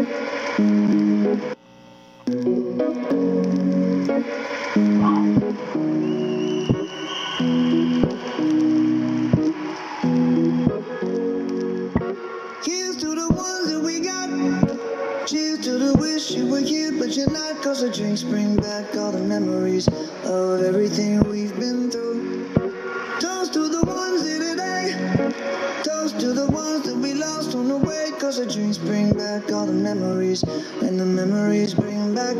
Here's to the ones that we got. Cheers to the wish you were here, but you're not. Cause the drinks bring back all the memories of everything we've been through. Toast to the ones here today. Toast to the ones that we lost on the way. Cause the drinks bring back all the memories. And the memories bring back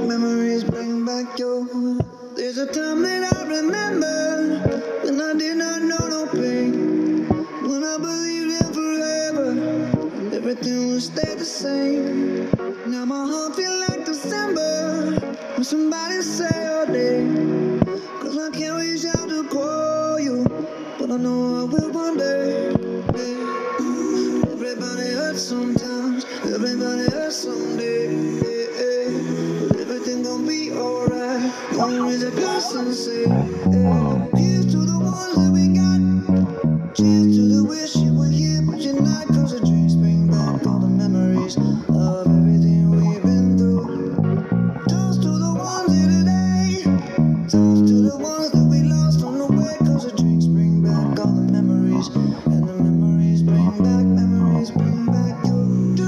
you. There's a time that I remember when I did not know no pain. When I believed in forever and everything would stay the same. Now my heart feel like December when somebody say your name. Cause I can't reach out to call you, but I know I will one day. Everybody hurts sometimes, everybody hurts someday. Everything gon' be alright. Gonna raise a glass and say, here's to the ones that we got. Cheers to the wish you were here, but you're not. Cause the drinks bring back all the memories of everything we've been through. Toast to the ones here today. Toast to the ones that we lost on the way. Cause the drinks bring back all the memories. And the memories bring back you.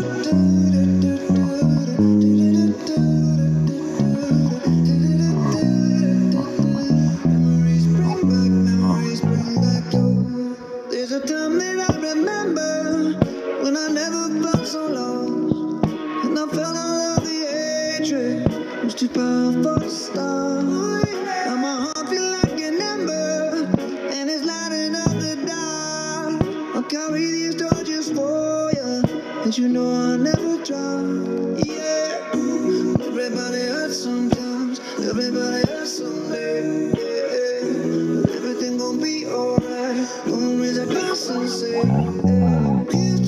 Memories bring back you. There's a time that I remember when I never felt so lost. And I felt all of the hatred was too powerful to stop. Now my heart feel like an ember, and it's lighting up the dark. I'll carry these torches for you, and you know I'll never drop. Yeah, everybody hurts sometimes, everybody hurts someday. Yeah, everything gon' be alright. Gonna raise a glass and say, here's